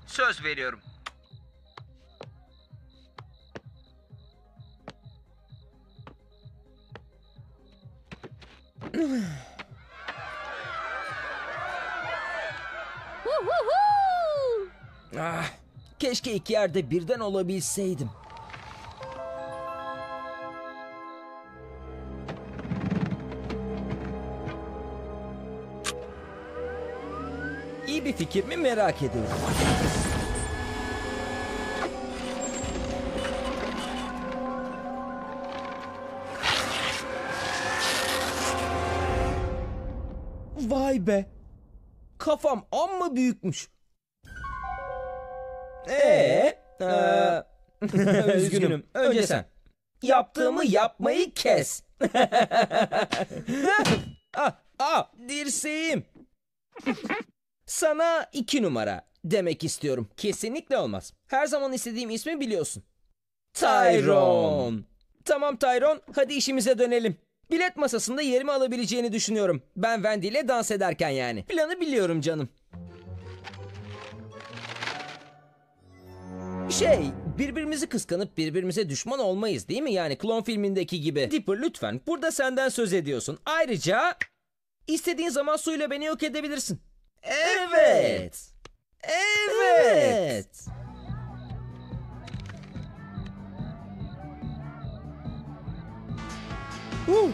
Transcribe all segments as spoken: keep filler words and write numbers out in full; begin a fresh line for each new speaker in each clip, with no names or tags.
Söz veriyorum.
Ah, keşke iki yerde birden olabilseydim. İyi bir fikir mi merak ediyorum. Vay be. Kafam amma büyükmüş. Ee, ee, üzgünüm. Önce sen. Yaptığımı yapmayı kes. ah, ah, dirseğim. Sana iki numara demek istiyorum. Kesinlikle olmaz. Her zaman istediğim ismi biliyorsun. Tyrone. Tamam Tyrone, hadi işimize dönelim. Bilet masasında yerimi alabileceğini düşünüyorum. Ben Wendy ile dans ederken yani. Planı biliyorum canım. Şey, birbirimizi kıskanıp birbirimize düşman olmayız değil mi? Yani klon filmindeki gibi. Dipper lütfen, burada senden söz ediyorsun. Ayrıca istediğin zaman suyla beni yok edebilirsin. Evet. Evet. Uh.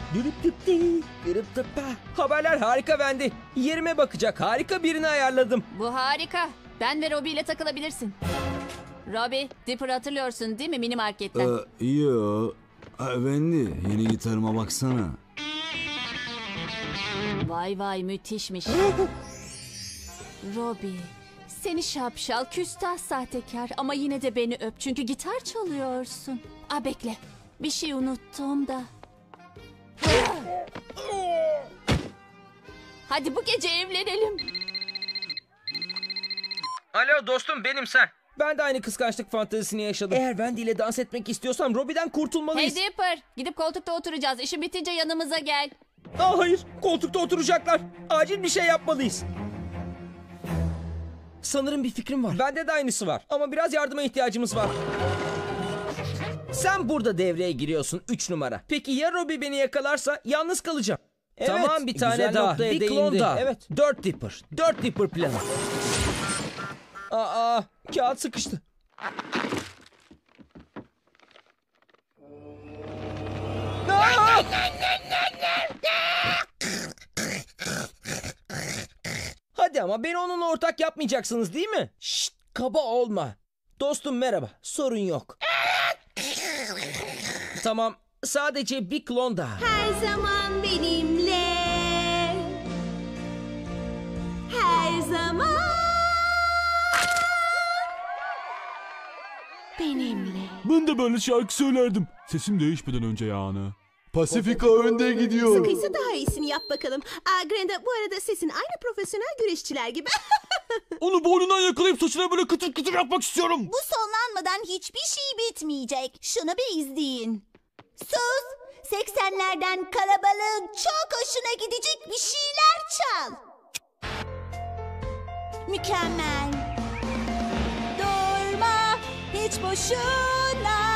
Haberler harika Wendy. Yerime bakacak harika birini ayarladım.
Bu harika. Ben ve Robbie ile takılabilirsin. Robbie, Dipper'ı hatırlıyorsun değil mi mini marketten?
Ee, yo. Ha, Wendy, yeni gitarıma baksana.
Vay vay müthişmiş. Robbie, seni şapşal, küstah sahtekar ama yine de beni öp çünkü gitar çalıyorsun. Aa bekle, bir şey unuttum da. Hadi bu gece evlenelim.
Alo dostum, benim sen.
Ben de aynı kıskançlık fantezisini yaşadım. Eğer Wendy ile dans etmek istiyorsam Robbie'den kurtulmalıyız.
Hey Dipper, gidip koltukta oturacağız. İşin bitince yanımıza gel.
Aa, hayır, koltukta oturacaklar. Acil bir şey yapmalıyız. Sanırım bir fikrim var. Bende de aynısı var. Ama biraz yardıma ihtiyacımız var. Sen burada devreye giriyorsun üç numara. Peki ya Robbie beni yakalarsa yalnız kalacağım. Evet, tamam bir tane daha. Bir klon daha. Evet. Dört Dipper. Dört Dipper planı. Aa, kağıt sıkıştı. Aa! Hadi ama beni onunla ortak yapmayacaksınız değil mi? Şşt, kaba olma. Dostum merhaba, sorun yok. Tamam, sadece bir klon daha.
Her zaman benimle. Her zaman benimle.
Ben de böyle şarkı söylerdim. Sesim değişmeden önce yani.
Pasifika önde gidiyor.
Sıkıysa daha iyisini yap bakalım. Aa, Grenda, bu arada sesin aynı profesyonel güreşçiler gibi.
Onu boynundan yakalayıp saçına böyle kıtır kıtır yapmak istiyorum.
Bu sonlanmadan hiçbir şey bitmeyecek. Şunu bir izleyin. Sus! seksenlerden kalabalığın çok hoşuna gidecek bir şeyler çal. Mükemmel. Durma hiç boşuna.